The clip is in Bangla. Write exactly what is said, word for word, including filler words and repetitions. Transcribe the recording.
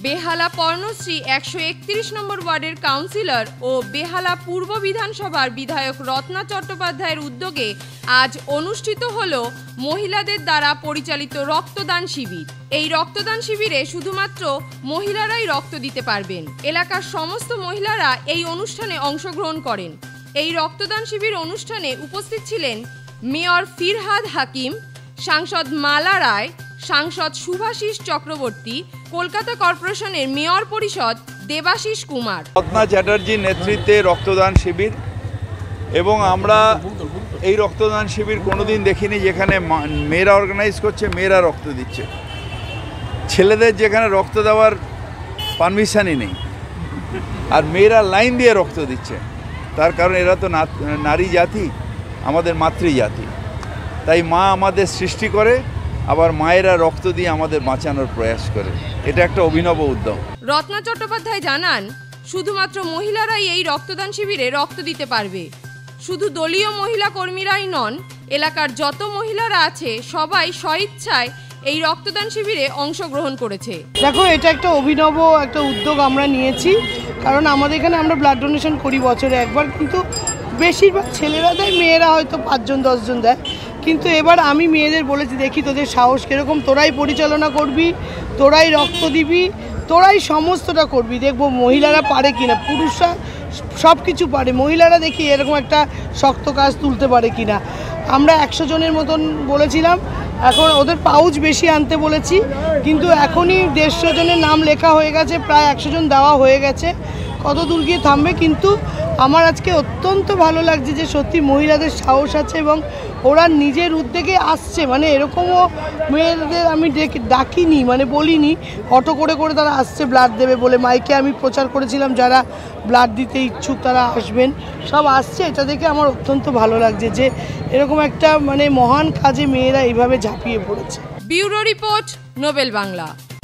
বেহালা পর্ণশ্রী একশো একত্রিশ নম্বর ওয়ার্ডের কাউন্সিলর ও বেহালা পূর্ব বিধানসভার বিধায়ক রত্না চট্টোপাধ্যায়ের উদ্যোগে আজ অনুষ্ঠিত হল মহিলাদের দ্বারা পরিচালিত রক্তদান শিবির। এই রক্তদান শিবিরে শুধুমাত্র মহিলারাই রক্ত দিতে পারবেন। এলাকার সমস্ত মহিলারা এই অনুষ্ঠানে অংশগ্রহণ করেন। এই রক্তদান শিবির অনুষ্ঠানে উপস্থিত ছিলেন মেয়র ফিরহাদ হাকিম, সাংসদ মালা রায়, সাংসদ শুভাশিস চক্রবর্তী, কলকাতা কর্পোরেশনের মেয়র পরিষদ দেবাশিস কুমার। রত্না চ্যাটার্জির নেতৃত্বে রক্তদান শিবির, এবং আমরা এই রক্তদান শিবির কোনোদিন দেখিনি যেখানে মেয়েরা অর্গানাইজ করছে, মেয়েরা রক্ত দিচ্ছে। ছেলেদের যেখানে রক্ত দেওয়ার পারমিশনই নেই, আর মেয়েরা লাইন দিয়ে রক্ত দিচ্ছে। তার কারণ এরা তো নারী জাতি, আমাদের মাতৃজাতি। তাই মা আমাদের সৃষ্টি করে, আবার মায়েরা রক্ত দিয়ে আমাদের বাঁচানোর প্রয়াস করে। এটা একটা অভিনব উদ্যোগ। রত্না চট্টোপাধ্যায় জানান, শুধুমাত্র মহিলারাই এই রক্তদান শিবিরে রক্ত দিতে পারবে। শুধু দলীয় মহিলা কর্মীরাই নন, এলাকার যত মহিলারা আছে সবাই স্বইচ্ছায় এই রক্তদান শিবিরে অংশগ্রহণ করেছে। দেখো, এটা একটা অভিনব একটা উদ্যোগ আমরা নিয়েছি, কারণ আমাদের এখানে আমরা ব্লাড ডোনেশন করি বছরে একবার, কিন্তু বেশিরভাগ ছেলেরা দেয়, মেয়েরা হয়তো পাঁচজন দশজন দেয়। কিন্তু এবার আমি মেয়েদের বলেছি, দেখি তোদের সাহস কীরকম, তোরাই পরিচালনা করবি, তোরাই রক্ত দিবি, তোরাই সমস্তটা করবি, দেখবো মহিলারা পারে কিনা। পুরুষরা সব কিছু পারে, মহিলারা দেখি এরকম একটা শক্ত কাজ তুলতে পারে কিনা। আমরা একশো জনের মতন বলেছিলাম, এখন ওদের পাউচ বেশি আনতে বলেছি, কিন্তু এখনই দেড়শো জনের নাম লেখা হয়ে গেছে, প্রায় একশো জন দেওয়া হয়ে গেছে। কত দূর গিয়ে থামবে, কিন্তু আমার আজকে অত্যন্ত ভালো লাগছে যে সত্যি মহিলাদের সাহস আছে এবং ওরা নিজের উদ্যোগে আসছে। মানে এরকমও মেয়েদের আমি ডাকিনি, মানে বলিনি, অটো করে করে তারা আসছে ব্লাড দেবে বলে। মাইকে আমি প্রচার করেছিলাম, যারা ব্লাড দিতে ইচ্ছুক তারা আসবেন, সব আসছে। এটা দেখে আমার অত্যন্ত ভালো লাগছে যে এরকম একটা মানে মহান কাজে মেয়েরা এইভাবে ঝাঁপিয়ে পড়েছে। Bureau report, Nobel Bangla.